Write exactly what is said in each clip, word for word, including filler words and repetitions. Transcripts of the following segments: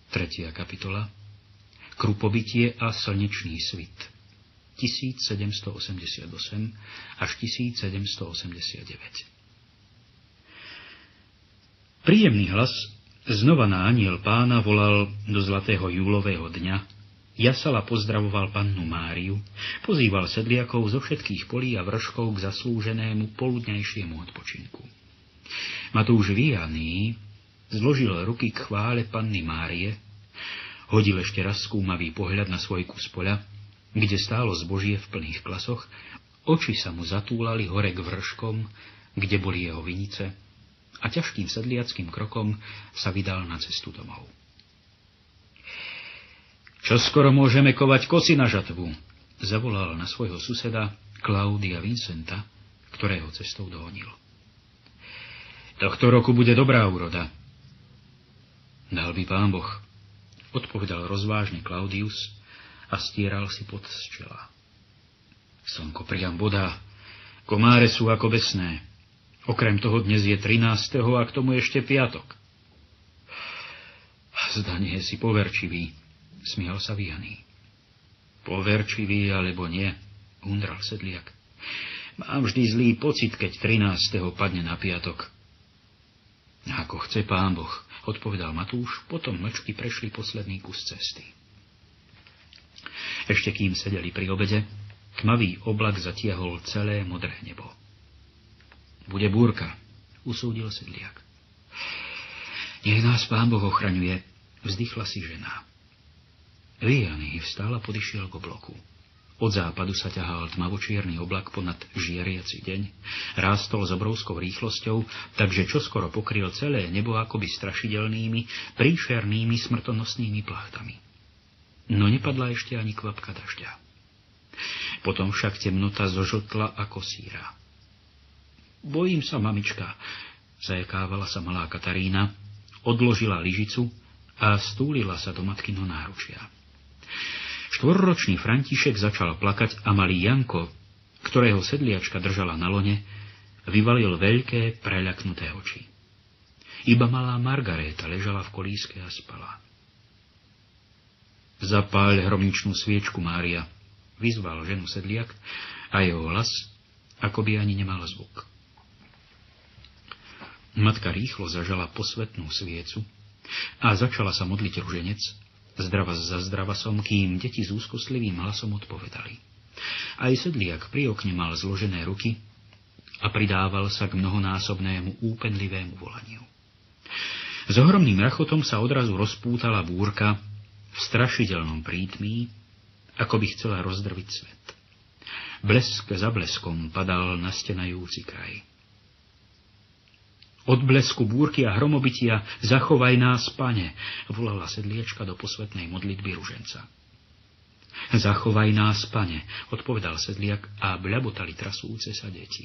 tretia kapitola. Krupobytie a slnečný svit. tisícsedemstoosemdesiatosem až tisícsedemstoosemdesiatdeväť. Príjemný hlas znova na anjel pána volal do zlatého júlového dňa, jasal a pozdravoval pannu Máriu, pozýval sedliakov zo všetkých polí a vrškov k zaslúženému poludňajšiemu odpočinku. Matúš Vianý zložil ruky k chvále panny Márie, hodil ešte raz skúmavý pohľad na svoj kus poľa, kde stálo zbožie v plných klasoch, oči sa mu zatúlali hore k vrškom, kde boli jeho vinice, a ťažkým sedliackým krokom sa vydal na cestu domov. Čo skoro môžeme kovať kosy na žatvu, zavolal na svojho suseda Klaudia Vincenta, ktorého cestou dohonil. Tohto roku bude dobrá úroda. Dal by pán Boh, odpovedal rozvážne Klaudius a stieral si pot z čela. Slnko priam bodá, komáre sú ako besné. Okrem toho dnes je trinásteho a k tomu ešte piatok. Zdanie si poverčivý, smial sa Vianý. Poverčivý alebo nie, undral sedliak. Mám vždy zlý pocit, keď trinásteho padne na piatok. Ako chce pán Boh, odpovedal Matúš, potom mlčky prešli posledný kus cesty. Ešte kým sedeli pri obede, tmavý oblak zatiahol celé modré nebo. Bude búrka, usúdil sedliak. Nech nás pán Boh ochraňuje, vzdychla si žena. Vianý vstal a podišiel k obloku. Od západu sa ťahal tmavočierny oblak ponad žiariaci deň, rástol s obrovskou rýchlosťou, takže čoskoro pokryl celé nebo akoby strašidelnými, príšernými smrtonosnými plachtami. No nepadla ešte ani kvapka dažďa. Potom však temnota zožltla ako síra. Bojím sa, mamička, zajekávala sa malá Katarína, odložila lyžicu a stúlila sa do matkyno náručia. Štvorročný František začal plakať a malý Janko, ktorého sedliačka držala na lone, vyvalil veľké, preľaknuté oči. Iba malá Margaréta ležala v kolíske a spala. Zapáľ hromničnú sviečku, Mária, vyzval ženu sedliak a jeho hlas, ako by ani nemal zvuk. Matka rýchlo zažala posvetnú sviecu a začala sa modliť ruženec, zdrava za zdravasom, kým deti s úzkostlivým hlasom odpovedali. Aj sedliak pri okne mal zložené ruky a pridával sa k mnohonásobnému úpenlivému volaniu. S ohromným rachotom sa odrazu rozpútala búrka v strašidelnom prítmí, ako by chcela rozdrviť svet. Blesk za bleskom padal na stenajúci kraj. Od blesku búrky a hromobytia zachovaj nás, Pane, volala sedliečka do posvetnej modlitby ruženca. Zachovaj nás, Pane, odpovedal sedliak a bľabotali trasúce sa deti.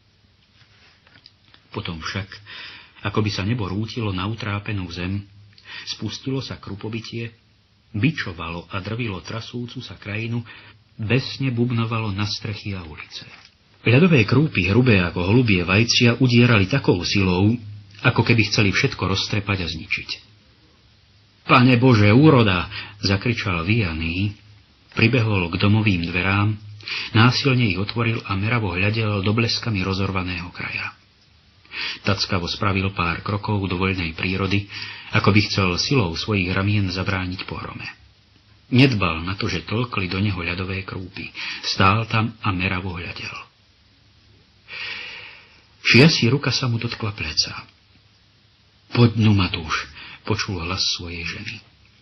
Potom však, ako by sa nebo rútilo na utrápenú zem, spustilo sa krupobytie, bičovalo a drvilo trasúcu sa krajinu, besne bubnovalo na strechy a ulice. Ľadové krúpy, hrubé ako holubie vajcia, udierali takou silou, ako keby chceli všetko roztrepať a zničiť. Pane Bože, úroda! Zakričal Vianý, pribehol k domovým dverám, násilne ich otvoril a meravo hľadel do bleskami rozorvaného kraja. Tackavo spravil pár krokov do voľnej prírody, ako by chcel silou svojich ramien zabrániť pohrome. Nedbal na to, že tlkli do neho ľadové krúpy. Stál tam a meravo hľadel. Šiasi ruka sa mu dotkla pleca. Poď nu, Matúš, počul hlas svojej ženy.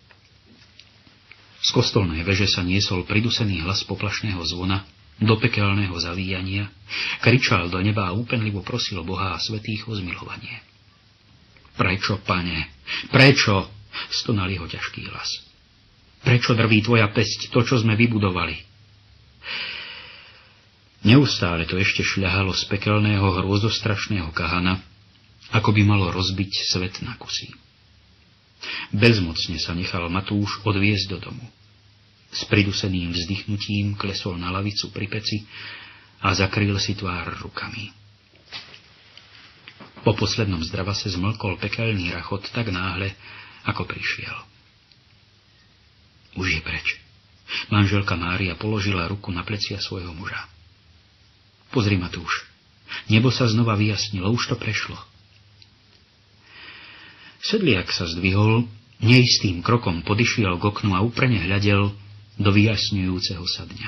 Z kostolnej veže sa niesol pridusený hlas poplašného zvona, do pekelného zavíjania, kričal do neba a úpenlivo prosil Boha a svätých o zmilovanie. Prečo, Pane, prečo? Stonal jeho ťažký hlas. Prečo drví tvoja pesť to, čo sme vybudovali? Neustále to ešte šľahalo z pekelného hrôzostrašného kahana, ako by malo rozbiť svet na kusy. Bezmocne sa nechal Matúš odviesť do domu. S priduseným vzdychnutím klesol na lavicu pri peci a zakryl si tvár rukami. Po poslednom zdravase zmlkol pekelný rachot tak náhle, ako prišiel. Už je preč. Manželka Mária položila ruku na plecia svojho muža. Pozri, Matúš, nebo sa znova vyjasnilo, už to prešlo. Sedliak sa zdvihol, neistým krokom podišiel k oknu a úprene hľadel do vyjasňujúceho sa dňa.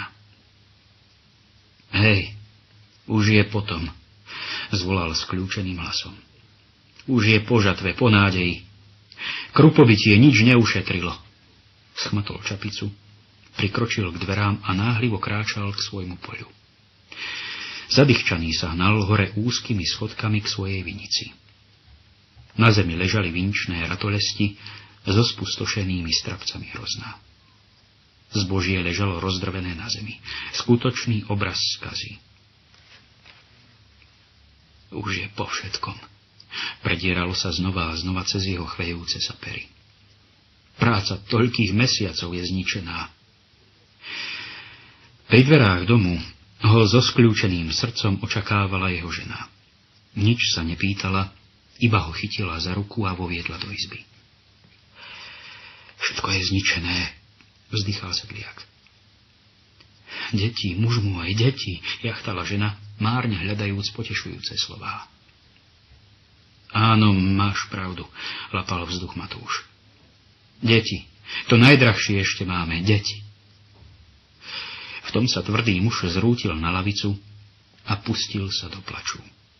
Hej, už je potom, zvolal skľúčeným hlasom. Už je po žatve, po nádeji. Krupobytie nič neušetrilo. Schmatol čapicu, prikročil k dverám a náhlivo kráčal k svojmu poľu. Zadýchčaný sa hnal hore úzkymi schodkami k svojej vinici. Na zemi ležali vinčné ratolesti so spustošenými strapcami hrozná. Zbožie ležalo rozdrvené na zemi. Skutočný obraz skazy. Už je po všetkom. Predieralo sa znova a znova cez jeho chvejúce sa pery. Práca toľkých mesiacov je zničená. Pri dverách domu ho so skľúčeným srdcom očakávala jeho žena. Nič sa nepýtala, iba ho chytila za ruku a voviedla do izby. Všetko je zničené, vzdychal sedliak. Deti, muž môj, deti, jachtala žena, márne hľadajúc potešujúce slová. Áno, máš pravdu, lapal vzduch Matúš. Deti, to najdrahšie ešte máme, deti. V tom sa tvrdý muž zrútil na lavicu a pustil sa do plaču.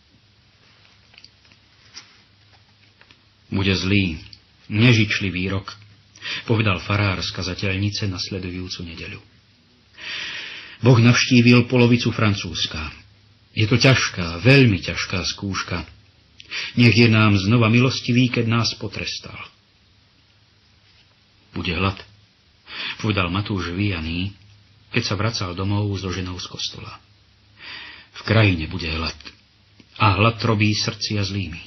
Bude zlý, nežičlivý rok, povedal farár z kazateľnice nasledujúcu nedeľu. Boh navštívil polovicu Francúzska. Je to ťažká, veľmi ťažká skúška. Nech je nám znova milostivý, keď nás potrestal. Bude hlad, povedal Matúš vyjaný, keď sa vracal domov so ženou z kostola. V krajine bude hlad. A hlad robí srdcia zlými.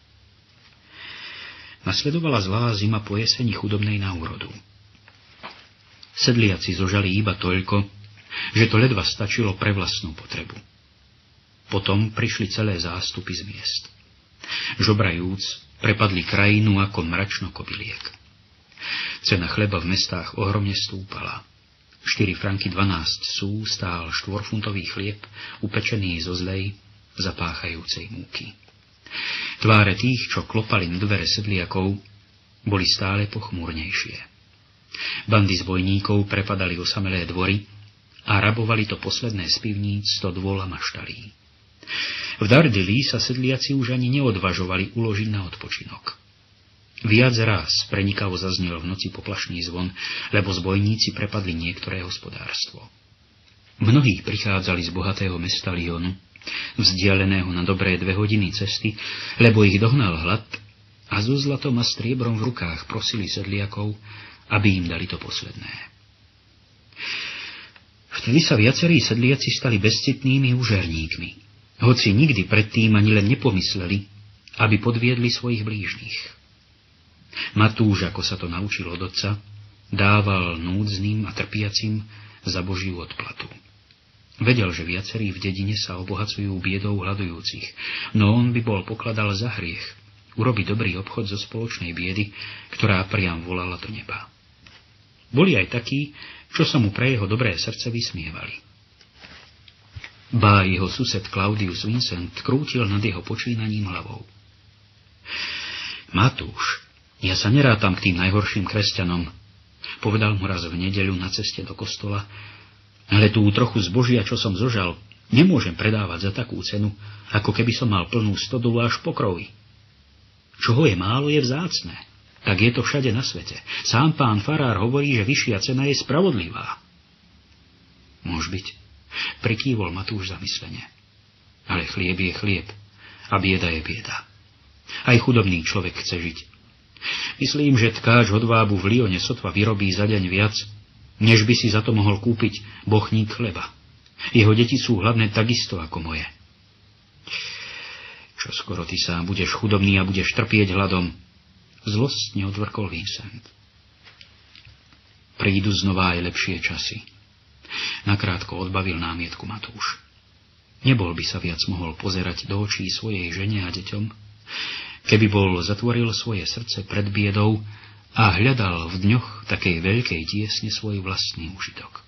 Nasledovala zlá zima po jeseni chudobnej na úrodu. Sedliaci zožali iba toľko, že to ledva stačilo pre vlastnú potrebu. Potom prišli celé zástupy z miest. Žobrajúc, prepadli krajinu ako mračno kobyliek. Cena chleba v mestách ohromne stúpala. štyri franky dvanásť sú stál štvorfuntový chlieb, upečený zo zlej, zapáchajúcej múky. Tváre tých, čo klopali na dvere sedliakov, boli stále pochmúrnejšie. Bandy zbojníkov prepadali osamelé dvory a rabovali to posledné z pivníc, to dôl a maštalí. V Dardili sa sedliaci už ani neodvažovali uložiť na odpočinok. Viac raz prenikavo zaznel v noci poplašný zvon, lebo zbojníci prepadli niektoré hospodárstvo. Mnohí prichádzali z bohatého mesta Lyonu, vzdialeného na dobré dve hodiny cesty, lebo ich dohnal hlad a so zlatom a striebrom v rukách prosili sedliakov, aby im dali to posledné. Vtedy sa viacerí sedliaci stali bezcitnými úžerníkmi, hoci nikdy predtým ani len nepomysleli, aby podviedli svojich blížnych. Matúš, ako sa to naučil od otca, dával núdznym a trpiacim za Božiu odplatu. Vedel, že viacerí v dedine sa obohacujú biedou hľadujúcich, no on by bol pokladal za hriech urobiť dobrý obchod zo spoločnej biedy, ktorá priam volala do neba. Boli aj takí, čo sa mu pre jeho dobré srdce vysmievali. Bá jeho sused Claudius Vincent krútil nad jeho počínaním hlavou. Matúš, ja sa nerátam k tým najhorším kresťanom, povedal mu raz v nedeľu na ceste do kostola, ale tú trochu zbožia, čo som zožal, nemôžem predávať za takú cenu, ako keby som mal plnú stodolu až po krovi. Čoho je málo, je vzácne. Tak je to všade na svete. Sám pán farár hovorí, že vyššia cena je spravodlivá. Môž byť, prikývol Matúš zamyslene. Ale chlieb je chlieb a bieda je bieda. Aj chudobný človek chce žiť. Myslím, že tkáč hodvábu v Lyone sotva vyrobí za deň viac, než by si za to mohol kúpiť bochník chleba. Jeho deti sú hladné takisto ako moje. Čo skoro ty sám budeš chudobný a budeš trpieť hladom, zlostne odvrkol Vincent. Prídu znova aj lepšie časy. Nakrátko odbavil námietku Matúš. Nebol by sa viac mohol pozerať do očí svojej žene a deťom, keby bol zatvoril svoje srdce pred biedou a hľadal v dňoch takej veľkej tiesne svoj vlastný úžitok.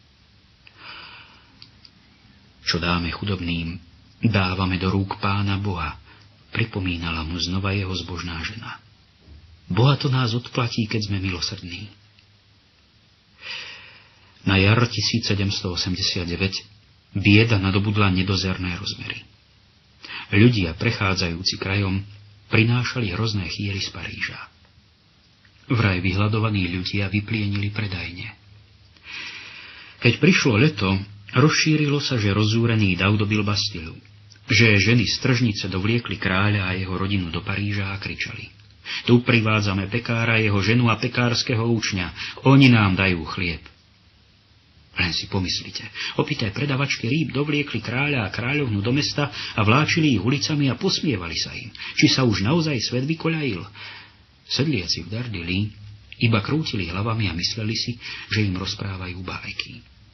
Čo dáme chudobným, dávame do rúk Pána Boha, pripomínala mu znova jeho zbožná žena. Boha to nás odplatí, keď sme milosrdní. Na jar tisícsedemstoosemdesiatdeväť bieda nadobudla nedozerné rozmery. Ľudia, prechádzajúci krajom, prinášali hrozné chýry z Paríža. Vraj vyhľadovaní ľudia vyplienili predajne. Keď prišlo leto, rozšírilo sa, že rozúrený dav dobil Bastilu, že ženy z tržnice dovliekli kráľa a jeho rodinu do Paríža a kričali: Tu privádzame pekára, jeho ženu a pekárskeho učňa, oni nám dajú chlieb. Len si pomyslite, opité predavačky rýb dovliekli kráľa a kráľovnu do mesta a vláčili ich ulicami a posmievali sa im. Či sa už naozaj svet vykoľajil? Sedliaci v Dardilly iba krútili hlavami a mysleli si, že im rozprávajú bájky.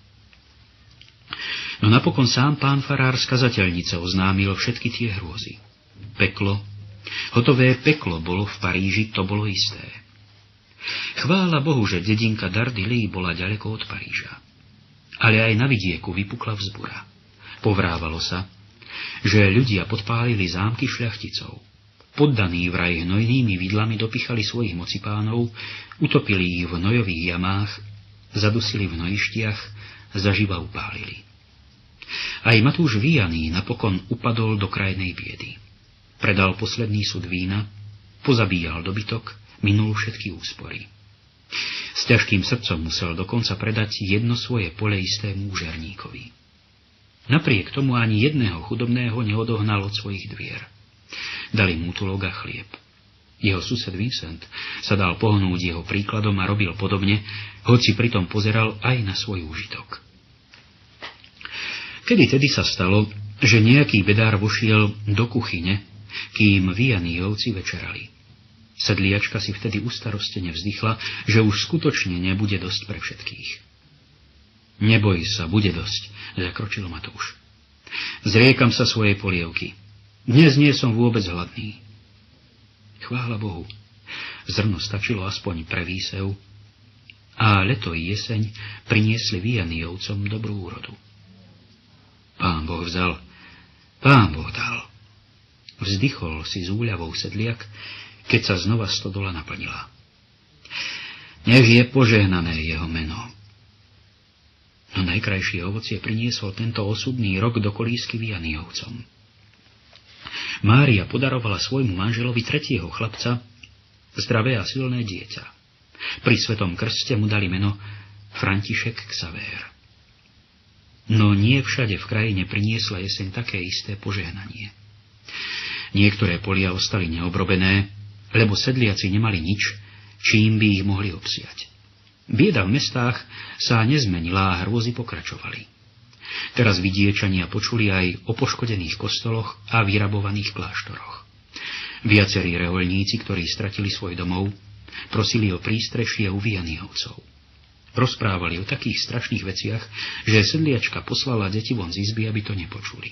No napokon sám pán farár z kazateľnice oznámil všetky tie hrôzy. Peklo, hotové peklo bolo v Paríži, to bolo isté. Chvála Bohu, že dedinka Dardilly bola ďaleko od Paríža. Ale aj na vidieku vypukla vzbura. Povrávalo sa, že ľudia podpálili zámky šľachticov. Poddaní vraj hnojnými vidlami dopichali svojich mocipánov, utopili ich v hnojových jamách, zadusili v hnojištiach, zaživa upálili. Aj Matúš Vianý napokon upadol do krajnej biedy. Predal posledný sud vína, pozabíjal dobytok, minul všetky úspory. S ťažkým srdcom musel dokonca predať jedno svoje pole istému úžerníkovi. Napriek tomu ani jedného chudobného neodohnal od svojich dvier. Dali mu útulok a chlieb. Jeho sused Vincent sa dal pohnúť jeho príkladom a robil podobne, hoci pritom pozeral aj na svoj úžitok. Kedy tedy sa stalo, že nejaký bedár vošiel do kuchyne, kým Vianýovci večerali. Sedliačka si vtedy ustarostene vzdychla, že už skutočne nebude dosť pre všetkých. Neboj sa, bude dosť, zakročil Matúš. Zriekam sa svojej polievky. Dnes nie som vôbec hladný. Chvála Bohu, zrno stačilo aspoň pre výsev a leto i jeseň priniesli Vianýovcom dobrú úrodu. Pán Boh vzal, Pán Boh dal. Vzdychol si s úľavou sedliak, keď sa znova stodola naplnila. Nech je požehnané jeho meno. No najkrajšie ovocie priniesol tento osudný rok do kolísky Vianýovcom. Mária podarovala svojmu manželovi tretieho chlapca, zdravé a silné dieťa. Pri svetom krste mu dali meno František Xavér. No nie všade v krajine priniesla jeseň také isté požehnanie. Niektoré polia ostali neobrobené, lebo sedliaci nemali nič, čím by ich mohli obsiať. Bieda v mestách sa nezmenila a hrôzy pokračovali. Teraz vidiečania počuli aj o poškodených kostoloch a vyrabovaných kláštoroch. Viacerí rehoľníci, ktorí stratili svoj domov, prosili o prístrešie u Vianýovcov. Rozprávali o takých strašných veciach, že sedliačka poslala deti von z izby, aby to nepočuli.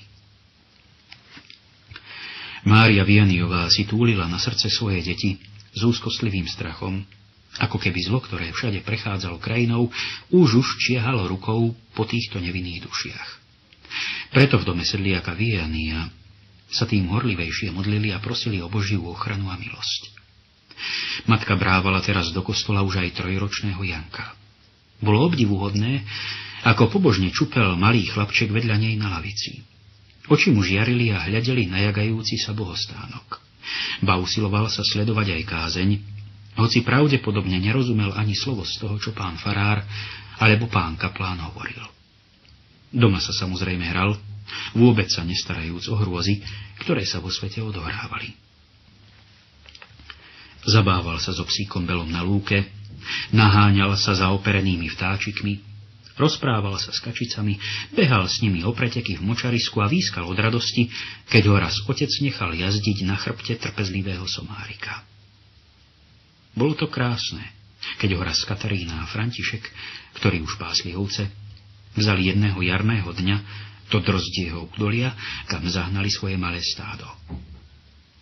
Mária Vianýová si túlila na srdce svoje deti s úzkostlivým strachom, ako keby zlo, ktoré všade prechádzalo krajinou, už už čiahalo rukou po týchto nevinných dušiach. Preto v dome sedliaka Viania sa tým horlivejšie modlili a prosili o Božiu ochranu a milosť. Matka brávala teraz do kostola už aj trojročného Janka. Bolo obdivuhodné, ako pobožne čupel malý chlapček vedľa nej na lavici. Oči mu žiarili a hľadeli na jagajúci sa bohostánok. Ba usiloval sa sledovať aj kázeň, hoci pravdepodobne nerozumel ani slovo z toho, čo pán farár alebo pán kaplán hovoril. Doma sa samozrejme hral, vôbec sa nestarajúc o hrôzy, ktoré sa vo svete odohrávali. Zabával sa so psíkom Belom na lúke, naháňal sa za operenými vtáčikmi, rozprával sa s kačicami, behal s nimi o preteky v močarisku a výskal od radosti, keď ho raz otec nechal jazdiť na chrbte trpezlivého somárika. Bolo to krásne, keď ho raz Katarína a František, ktorí už pásli ovce, vzali jedného jarného dňa do Drozdieho údolia, kam zahnali svoje malé stádo.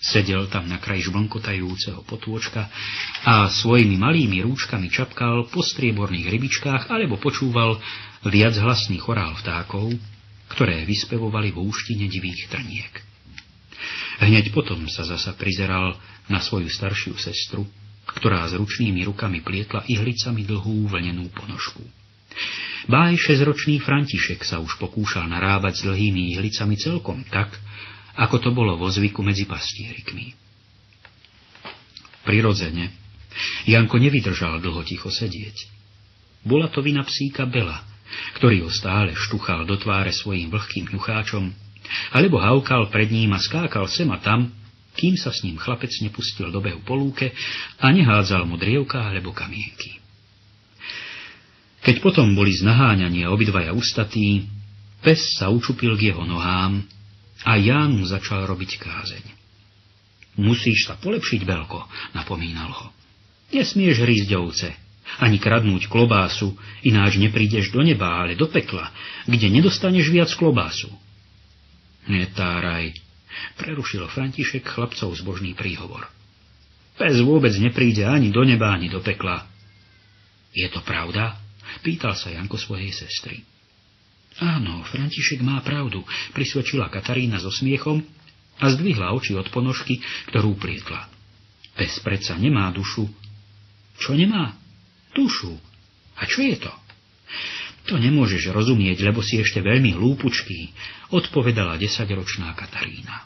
Sedel tam na kraji žblnkotajúceho potôčka a svojimi malými rúčkami čapkal po strieborných rybičkách alebo počúval viachlasný chorál vtákov, ktoré vyspevovali v úštine divých trniek. Hneď potom sa zasa prizeral na svoju staršiu sestru, ktorá s ručnými rukami plietla ihlicami dlhú vlnenú ponožku. Ba aj šesťročný František sa už pokúšal narábať s dlhými ihlicami celkom tak, ako to bolo vo zvyku medzi pastierikmi. Prirodzene, Janko nevydržal dlho ticho sedieť. Bola to vina psíka Bela, ktorý ho stále štuchal do tváre svojím vlhkým ňucháčom, alebo haukal pred ním a skákal sem a tam, kým sa s ním chlapec nepustil do behu po lúke a nehádzal mu drievka alebo kamienky. Keď potom boli z naháňania obidvaja ustatí, pes sa učupil k jeho nohám a Ján mu začal robiť kázeň. Musíš sa polepšiť, Belko, napomínal ho. Nesmieš hrísť ovce, ani kradnúť klobásu, ináč neprídeš do neba, ale do pekla, kde nedostaneš viac klobásu. Netáraj, prerušil František chlapcov zbožný príhovor. Pes vôbec nepríde ani do neba, ani do pekla. Je to pravda? Pýtal sa Janko svojej sestry. Áno, František má pravdu, prisvedčila Katarína so smiechom a zdvihla oči od ponožky, ktorú plietla. Pes predsa nemá dušu. Čo nemá? Dušu. A čo je to? To nemôžeš rozumieť, lebo si ešte veľmi hlúpučký, odpovedala desaťročná Katarína.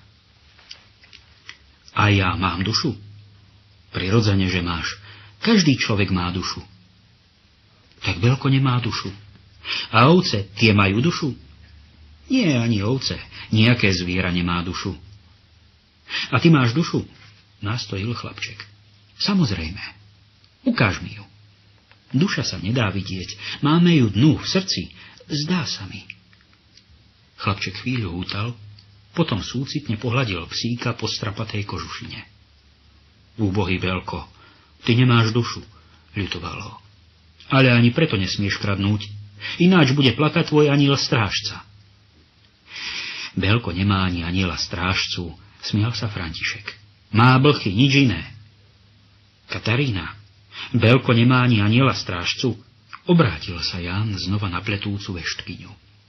A ja mám dušu? Prirodzene, že máš. Každý človek má dušu. Tak Belko nemá dušu. A ovce, tie majú dušu? Nie, ani ovce. Nejaké zviera nemá dušu. A ty máš dušu? Nastojil chlapček. Samozrejme. Ukáž mi ju. Duša sa nedá vidieť. Máme ju dnu v srdci. Zdá sa mi. Chlapček chvíľu hútal, potom súcitne pohľadil psíka po strapatej kožušine. Úbohý Belko, ty nemáš dušu, ľutoval ho. Ale ani preto nesmieš kradnúť, ináč bude plakať tvoj aniel strážca. Belko nemá ani aniela strážcu, smial sa František. Má blchy, nič iné. Katarína, Belko nemá ani aniela strážcu, obrátil sa Ján znova na pletúcu veštkyňu.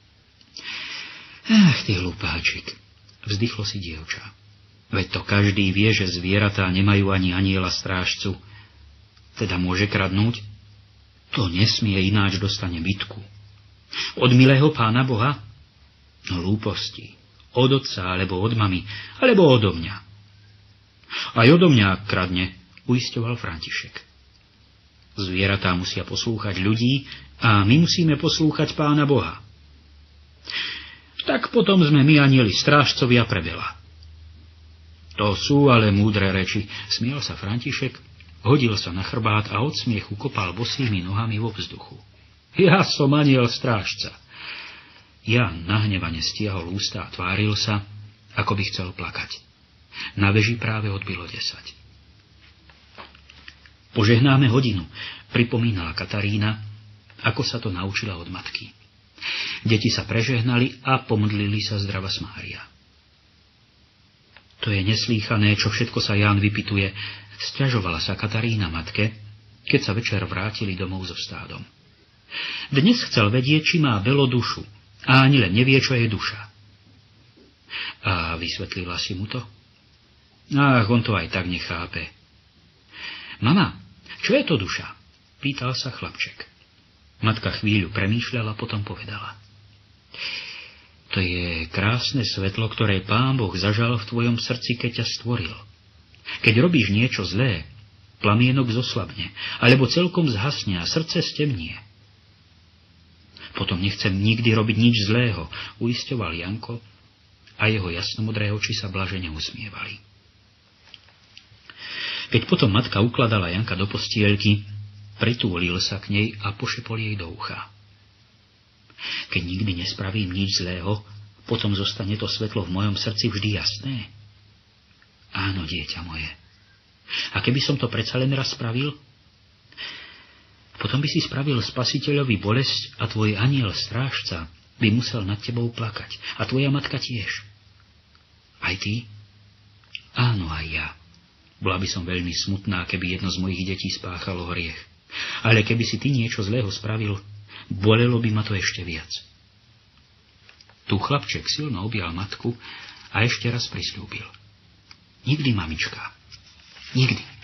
Ach, ty hlupáčik, vzdychlo si dievča. Veď to každý vie, že zvieratá nemajú ani aniela strážcu. Teda môže kradnúť? To nesmie, ináč dostane bitku. Od milého Pána Boha? Hlúposti. Od otca, alebo od mamy, alebo odo mňa. Aj odo mňa kradne, uisťoval František. Zvieratá musia poslúchať ľudí a my musíme poslúchať Pána Boha. Tak potom sme my anieli strážcovia pre Bela. To sú ale múdre reči, smial sa František, hodil sa na chrbát a od smiechu kopal bosými nohami vo vzduchu. Ja som aniel strážca. Ján nahnevane stiahol ústa a tváril sa, ako by chcel plakať. Na veži práve odbilo desať. Požehnáme hodinu, pripomínala Katarína, ako sa to naučila od matky. Deti sa prežehnali a pomodlili sa zdravas Mária. To je neslýchané, čo všetko sa Ján vypituje, sťažovala sa Katarína matke, keď sa večer vrátili domov so stádom. Dnes chcel vedieť, či má Belo dušu, a ani len nevie, čo je duša. A vysvetlila si mu to? Ach, on to aj tak nechápe. Mama, čo je to duša? Pýtal sa chlapček. Matka chvíľu premýšľala, potom povedala. To je krásne svetlo, ktoré Pán Boh zažal v tvojom srdci, keď ťa stvoril. Keď robíš niečo zlé, plamienok zoslabne, alebo celkom zhasne a srdce stemnie. Potom nechcem nikdy robiť nič zlého, uisťoval Janko a jeho jasnomodré oči sa blažene usmievali. Keď potom matka ukladala Janka do postielky, pritúlil sa k nej a pošepol jej do ucha. Keď nikdy nespravím nič zlého, potom zostane to svetlo v mojom srdci vždy jasné. Áno, dieťa moje. A keby som to predsa len raz spravil? Potom by si spravil Spasiteľovi bolesť a tvoj aniel strážca by musel nad tebou plakať. A tvoja matka tiež. Aj ty? Áno, aj ja. Bola by som veľmi smutná, keby jedno z mojich detí spáchalo hriech. Ale keby si ty niečo zlého spravil, bolelo by ma to ešte viac. Tu chlapček silno objal matku a ešte raz prisľúbil. Nikdy, mamička, nikdy.